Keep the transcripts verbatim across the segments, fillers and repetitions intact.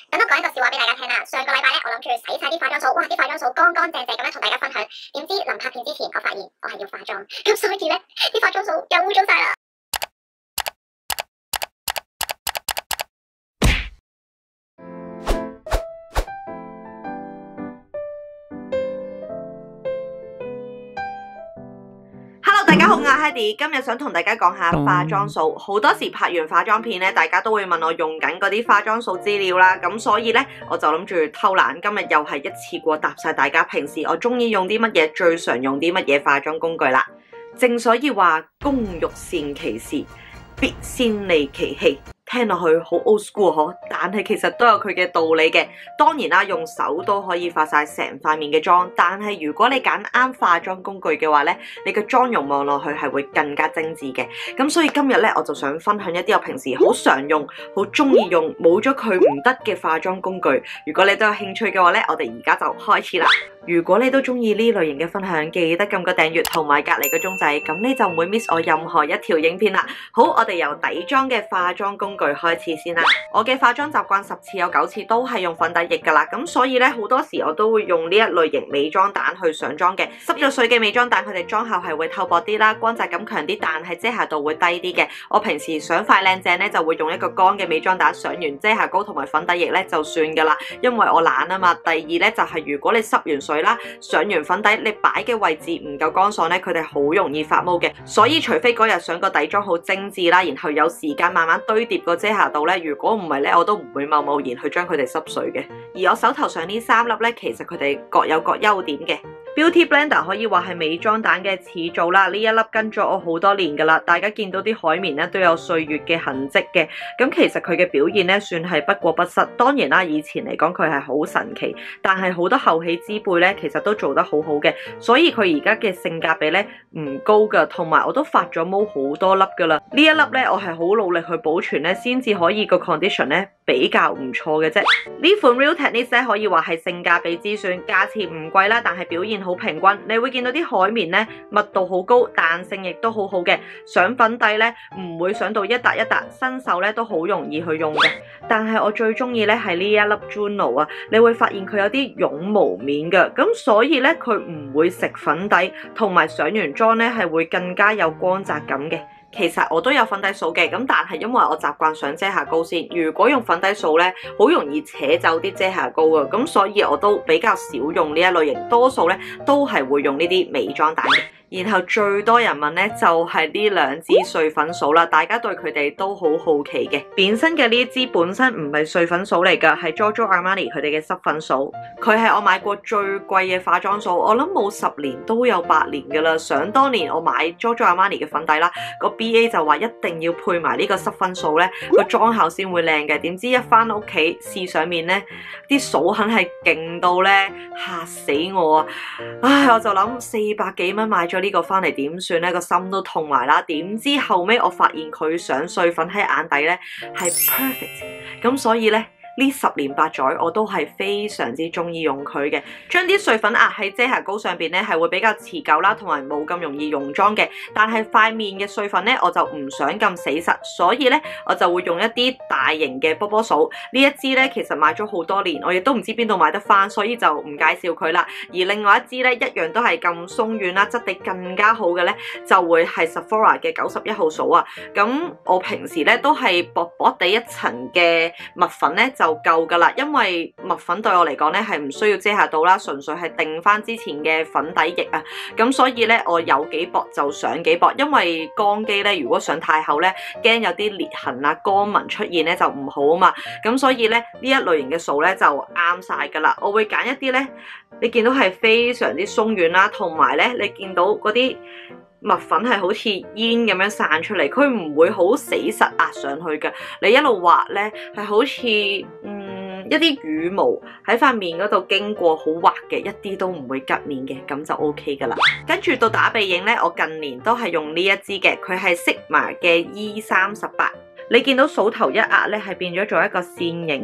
咁我講一個笑話俾大家聽啦。上個禮拜咧，我諗住洗晒啲化妝掃，哇！啲化妝掃乾乾淨淨咁樣同大家分享。點知臨拍片之前，我發現我係要化妝，咁所以咧，啲化妝掃又污糟晒啦。 大家好，我係 Hedy， 今日想同大家講下化妝掃。好多時拍完化妝片咧，大家都會問我用緊嗰啲化妝掃資料啦，咁所以咧我就諗住偷懶，今日又係一次過答晒大家平時我中意用啲乜嘢，最常用啲乜嘢化妝工具啦。正所以話工欲善其事，必先利其器。聽落去好 old school 嗬，但係其實都有佢嘅道理嘅。當然啦，用手都可以化晒成塊面嘅妝，但係如果你揀啱化妝工具嘅話咧，你嘅妝容望落去係會更加精緻嘅。咁所以今日咧，我就想分享一啲我平時好常用、好中意用、冇咗佢唔得嘅化妝工具。如果你都有興趣嘅話咧，我哋而家就開始啦。如果你都中意呢類型嘅分享，記得撳個訂閱同埋隔離個鐘仔，咁你就唔會 miss 我任何一條影片啦。好，我哋由底妝嘅化妝工具開始先啦。我嘅化妝習慣十次有九次都係用粉底液噶啦，咁所以咧好多時我都會用呢一類型美妝蛋去上妝嘅。濕咗水嘅美妝蛋，佢哋妝效係會透薄啲啦，光澤感強啲，但係遮瑕度會低啲嘅。我平時想快靚正咧，就會用一個乾嘅美妝蛋上完遮瑕膏同埋粉底液咧就算噶啦，因為我懶啊嘛。第二咧就係如果你濕完水啦，上完粉底，你擺嘅位置唔夠乾爽咧，佢哋好容易發毛嘅。所以除非嗰日上個底妝好精緻啦，然後有時間慢慢堆疊個遮瑕度咧，如果唔係咧，我都唔會貿貿然去將佢哋濕水嘅。而我手頭上呢三粒咧，其實佢哋各有各優點嘅。Beauty Blender 可以話係美妝蛋嘅始祖啦，呢一粒跟咗我好多年噶啦，大家見到啲海綿咧都有歲月嘅痕跡嘅，咁其實佢嘅表現咧算係不過不失。當然啦，以前嚟講佢係好神奇，但係好多後起之輩咧其實都做得好好嘅，所以佢而家嘅性價比咧唔高噶，同埋我都發咗毛好多粒噶啦。呢一粒咧我係好努力去保存咧，先至可以個 condition 咧比較唔錯嘅啫。呢款 Real Techniques 咧可以話係性價比之選，價錢唔貴啦，但係表現好平均。你會見到啲海綿咧密度好高，彈性亦都好好嘅，上粉底咧唔會上到一笪一笪，新手咧都好容易去用嘅。但係我最中意咧係呢一粒 Juno 啊，你會發現佢有啲絨毛面嘅，咁所以咧佢唔會食粉底，同埋上完妝咧係會更加有光澤感嘅。其實我都有粉底掃嘅，咁但係因為我習慣上遮瑕膏先，如果用粉底掃咧，好容易扯走啲遮瑕膏啊，咁所以我都比較少用呢一類型，多數咧都係會用呢啲美妝蛋嘅。然後最多人問咧就係呢兩支碎粉掃啦，大家對佢哋都好好奇嘅。扁身嘅呢一支本身唔係碎粉掃嚟噶，係 Giorgio Armani 佢哋嘅濕粉掃。佢係我買過最貴嘅化妝掃，我諗冇十年都有八年噶啦。想當年我買 Giorgio Armani 嘅粉底啦，個 B A 就話一定要配埋呢個濕粉掃咧，個妝效先會靚嘅。點知一翻屋企試上面咧，啲掃痕係勁到咧嚇死我啊！唉，我就諗四百幾蚊買咗呢個翻嚟點算咧，個心都痛埋啦。點知後尾我發現佢上碎粉喺眼底咧係 perfect， 咁所以咧呢十年八載我都係非常之中意用佢嘅。將啲碎粉壓喺遮瑕膏上邊咧係會比較持久啦，同埋冇咁容易溶妝嘅。但係塊面嘅碎粉咧我就唔想咁死實，所以咧我就會用一啲大型嘅波波掃。呢一支咧其實買咗好多年，我亦都唔知邊度買得翻，所以就唔介紹佢啦。而另外一支咧一樣都係咁鬆軟啦，質地更加好嘅咧就會係 Sephora 嘅九十一號掃啊。咁我平時咧都係薄薄地一層嘅蜜粉咧就夠噶啦，因為蜜粉對我嚟講咧係唔需要遮瑕到啦，純粹係定翻之前嘅粉底液啊，咁所以咧我有幾薄就上幾薄，因為乾肌咧如果上太厚咧，驚有啲裂痕啊乾紋出現咧就唔好啊嘛，咁所以咧呢一類型嘅掃咧就啱晒噶啦。我會揀一啲咧，你見到係非常之鬆軟啦，同埋咧你見到嗰啲蜜粉係好似煙咁樣散出嚟，佢唔會好死實壓上去嘅。你一路畫咧係好似嗯一啲羽毛喺塊面嗰度經過，好滑嘅，一啲都唔會吉面嘅，咁就 O K 噶啦。跟住到打鼻影咧，我近年都係用呢一支嘅，佢係 Sigma 嘅 E 三十八。你見到掃頭一壓咧係變咗做一個線形嘅。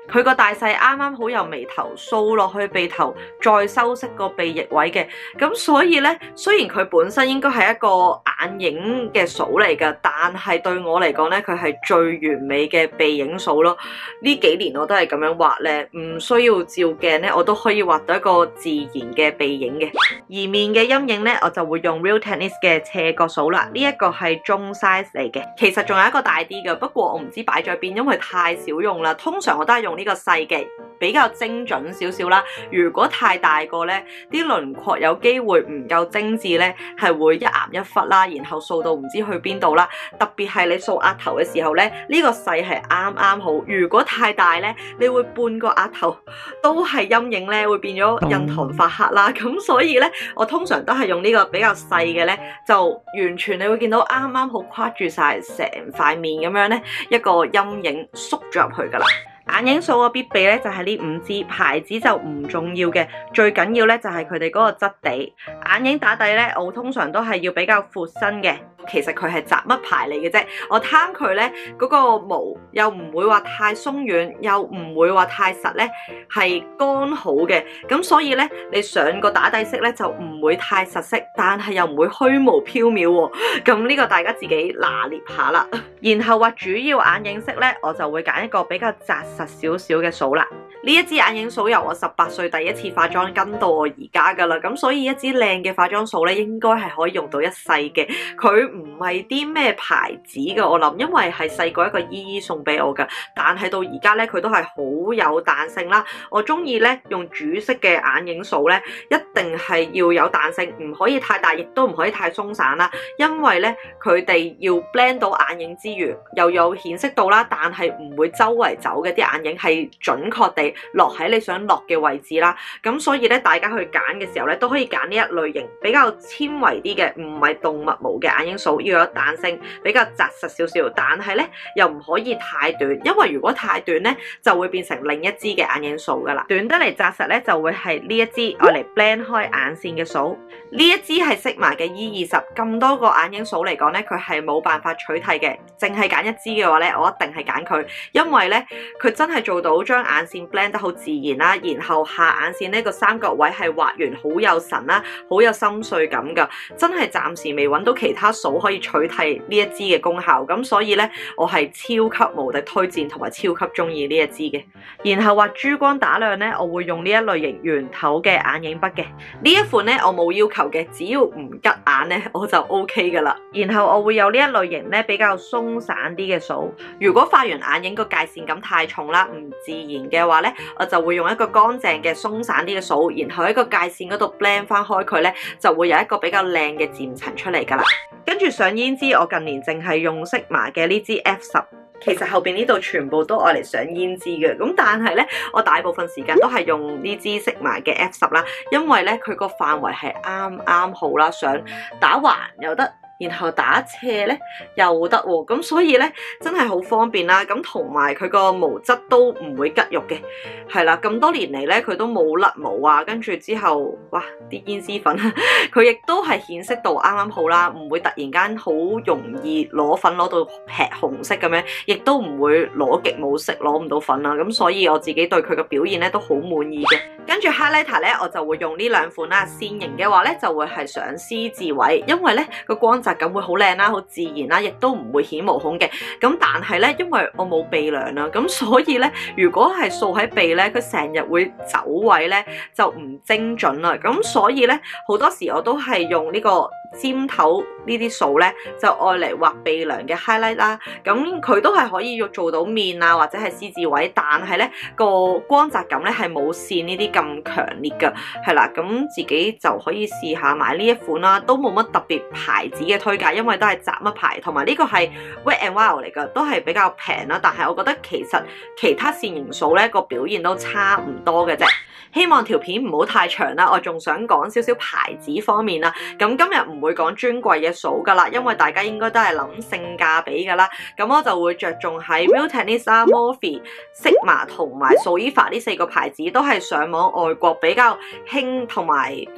佢個大細啱啱好由眉頭掃落去鼻頭，再修飾個鼻翼位嘅。咁所以咧，雖然佢本身應該係一個眼影嘅掃嚟㗎，但係對我嚟講咧，佢係最完美嘅鼻影掃咯。呢幾年我都係咁樣畫咧，唔需要照鏡咧，我都可以畫到一個自然嘅鼻影嘅。而面嘅陰影咧，我就會用 Real Techniques 嘅斜角掃啦。呢一個係中 size 嚟嘅，其實仲有一個大啲嘅，不過我唔知擺咗喺邊，因為太少用啦。通常我都係用呢個細嘅，比較精準少少啦。如果太大個咧，啲輪廓有機會唔夠精緻咧，係會一岩一忽啦，然後掃到唔知去邊度啦。特別係你掃額頭嘅時候咧，呢個細係啱啱好。如果太大咧，你會半個額頭都係陰影咧，會變咗印堂發黑啦。咁所以咧，我通常都係用呢個比較細嘅咧，就完全你會見到啱啱好跨住晒成塊面咁樣咧，一個陰影縮咗入去噶啦。眼影掃個必備咧就係呢五支，牌子就唔重要嘅，最緊要咧就係佢哋嗰個質地。眼影打底咧，我通常都係要比較闊身嘅。其實佢係雜乜牌嚟嘅啫，我貪佢咧嗰個毛又唔會話太鬆軟，又唔會話太實咧，係剛好嘅。咁所以咧，你上個打底色咧就唔會太實色，但係又唔會虛無縹緲喎。咁呢個大家自己拿捏下啦。然後話主要眼影色咧，我就會揀一個比較紮實少少嘅掃啦。呢一支眼影掃由我十八歲第一次化妝跟到我而家噶啦，咁所以一支靚嘅化妝掃咧，應該係可以用到一世嘅。佢唔係啲咩牌子嘅，我諗，因為係細個一個姨姨送俾我嘅，但係到而家咧，佢都係好有彈性啦。我中意咧用主色嘅眼影掃咧，一定係要有彈性，唔可以太大，亦都唔可以太鬆散啦。因為咧佢哋要 blend 到眼影之餘，又有顯色度啦，但係唔會周圍走嘅，啲眼影係準確地落喺你想落嘅位置啦。咁所以咧，大家去揀嘅時候咧，都可以揀呢一類型比較纖維啲嘅，唔係動物毛嘅眼影掃，要有彈性，比較紮實少少，但係咧又唔可以太短，因為如果太短咧，就會變成另一支嘅眼影掃噶啦。短得嚟紮實咧，就會係呢一支我嚟 blend 開眼線嘅掃。呢一支係 Sigma 嘅 E 二十，咁多個眼影掃嚟講咧，佢係冇辦法取替嘅，淨係揀一支嘅話咧，我一定係揀佢，因為咧佢真係做到將眼線 blend 得好自然啦，然後下眼線呢個三角位係畫完好有神啦，好有心碎感噶，真係暫時未揾到其他掃可以取替呢一支嘅功效，咁所以咧我係超級無敵推薦同埋超級中意呢一支嘅。然後畫珠光打亮咧，我會用呢一類型圓頭嘅眼影筆嘅，呢一款咧我冇要求嘅，只要唔吉眼咧我就 O K 噶啦。然後我會有呢一類型咧比較鬆散啲嘅掃，如果畫完眼影個界線感太重啦，唔自然嘅話咧，我就會用一個乾淨嘅鬆散啲嘅掃，然後喺個界線嗰度 blend 翻開佢咧，就會有一個比較靚嘅漸層出嚟噶啦。跟住上胭脂，我近年淨係用 Sigma 嘅呢支 F 十，其實後邊呢度全部都愛嚟上胭脂嘅，咁但係咧，我大部分時間都係用呢支 Sigma 嘅 F 十啦，因為咧佢個範圍係啱啱好啦，想打橫又得，然後打斜咧又得喎，咁所以咧真係好方便啦。咁同埋佢個毛質都唔會吉肉嘅，係啦，咁多年嚟咧佢都冇甩毛啊。跟住之後，哇啲胭脂粉，佢亦都係顯色度啱啱好啦，唔會突然間好容易攞粉攞到劈紅色咁樣，亦都唔會攞極冇色攞唔到粉啦。咁所以我自己對佢嘅表現咧都好滿意嘅。跟住 highlighter 咧，我就會用呢兩款啦。線型嘅話咧，就會係上 C 字位，因為咧個光澤感會好靚啦，好自然啦，亦都唔會顯毛孔嘅。咁但係咧，因為我冇鼻梁啦，咁所以咧，如果係掃喺鼻咧，佢成日會走位咧，就唔精準啦。咁所以咧，好多時我都係用呢個尖頭呢啲掃咧，就愛嚟畫鼻梁嘅 highlight 啦。咁佢都係可以做到面啊，或者係 C 字位，但係咧個光澤感咧係冇線呢啲咁強烈噶，係啦。咁自己就可以試下買呢一款啦，都冇乜特別牌子嘅推介，因為都係雜乜牌，同埋呢個係 Wet n Wild 嚟噶，都係比較平啦。但係我覺得其實其他線型掃咧個表現都差唔多嘅啫。希望條片唔好太長啦，我仲想講少少牌子方面啦。咁今日唔會講專櫃嘅掃噶啦，因為大家應該都係諗性價比噶啦。咁我就會着重喺 Real Techniques、Morphe、Sigma 同埋 Zoeva 呢四個牌子，都係上網外國比較興同埋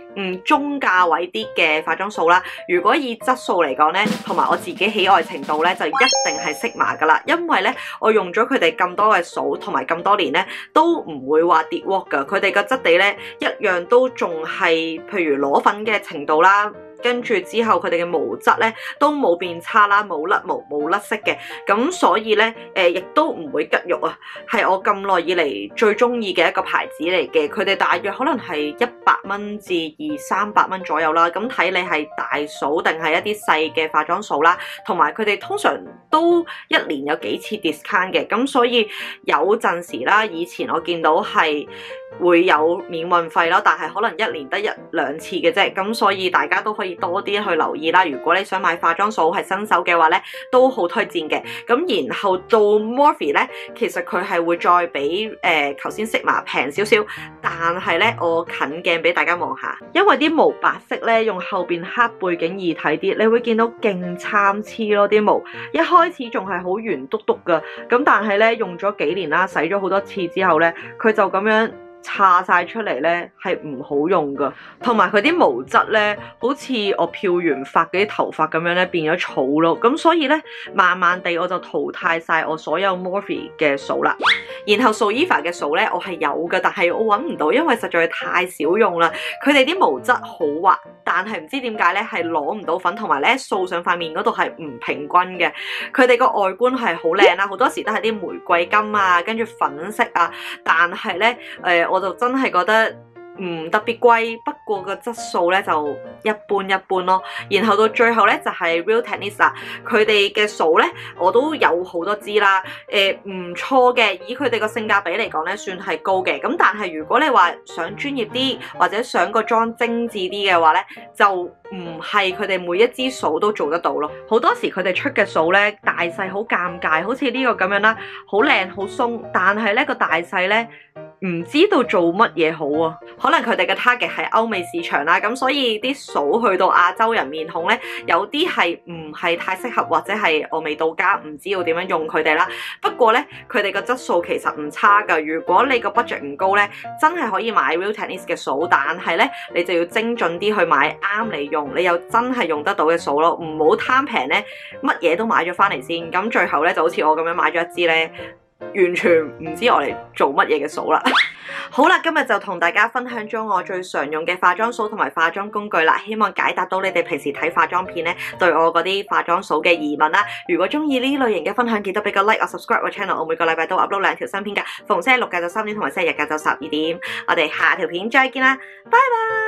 嗯中價位啲嘅化妝素啦。如果以質素嚟講咧，同埋我自己喜愛程度咧，就一定係 Sigma 噶啦，因為咧我用咗佢哋咁多嘅數同埋咁多年咧，都唔會話跌鑊噶，佢哋個質地咧一樣都仲係譬如裸粉嘅程度啦。跟住之後，佢哋嘅毛質咧都冇變差啦，冇甩毛冇甩色嘅，咁所以咧誒亦都唔會拮肉啊，係我咁耐以嚟最中意嘅一個牌子嚟嘅。佢哋大約可能係一百蚊至二三百蚊左右啦，咁睇你係大數定係一啲細嘅化妝素啦，同埋佢哋通常都一年有幾次 discount 嘅，咁所以有陣時啦，以前我見到係會有免運費啦，但係可能一年得一兩次嘅啫，咁所以大家都可以多啲去留意啦。如果你想買化妝素係新手嘅話咧，都好推薦嘅。咁然後到 Morphe 咧，其實佢係會再比誒頭先 Sigma 平少少，但係咧我近鏡俾大家望下，因為啲毛白色咧，用後邊黑背景易睇啲，你會見到勁參差咯啲毛，一開始仲係好圓篤篤噶，咁但係咧用咗幾年啦，洗咗好多次之後咧，佢就咁樣叉晒出嚟咧，係唔好用噶，同埋佢啲毛質咧，好似我漂完髮嗰啲頭髮咁樣咧，變咗草咯。咁所以咧，慢慢地我就淘汰晒我所有 Morphe 嘅數啦。然後 Zoeva 嘅數咧，我係有嘅，但係我揾唔到，因為實在太少用啦。佢哋啲毛質好滑，但係唔知點解咧係攞唔到粉，同埋咧掃上塊面嗰度係唔平均嘅。佢哋個外觀係好靚啦，好多時都係啲玫瑰金啊，跟住粉色啊，但係咧誒。我就真係覺得唔特別貴，不過個質素咧就一般一般咯。然後到最後咧就係 Real Techniques 啦，佢哋嘅數咧我都有好多支啦，誒唔錯嘅，以佢哋個性價比嚟講咧算係高嘅。咁但係如果你話想專業啲或者想個妝精緻啲嘅話咧，就唔係佢哋每一支數都做得到咯。好多時佢哋出嘅數咧大細好尷尬，好似呢個咁樣啦，好靚好鬆，但係咧個大細咧唔知道做乜嘢好啊。可能佢哋嘅 target 係歐美市場啦，咁所以啲數去到亞洲人面孔咧，有啲係唔係太適合，或者係我未到家唔知道點樣用佢哋啦。不過咧，佢哋個質素其實唔差噶。如果你個 budget 唔高咧，真係可以買 Real Techniques 嘅數，但係咧你就要精準啲去買啱你用，你又真係用得到嘅數咯，唔好貪平咧，乜嘢都買咗翻嚟先。咁最後咧就好似我咁樣買咗一支咧，完全唔知我嚟做乜嘢嘅數啦。好啦，今日就同大家分享咗我最常用嘅化妝素同埋化妝工具啦，希望解答到你哋平時睇化妝片咧對我嗰啲化妝素嘅疑問啦。如果中意呢類型嘅分享，記得俾個 like， 我 subscribe 我 channel， 我每個禮拜都 upload 兩條新片噶，逢星期六晏晝三點同埋星期日晏晝十二點。我哋下條片再見啦，拜拜。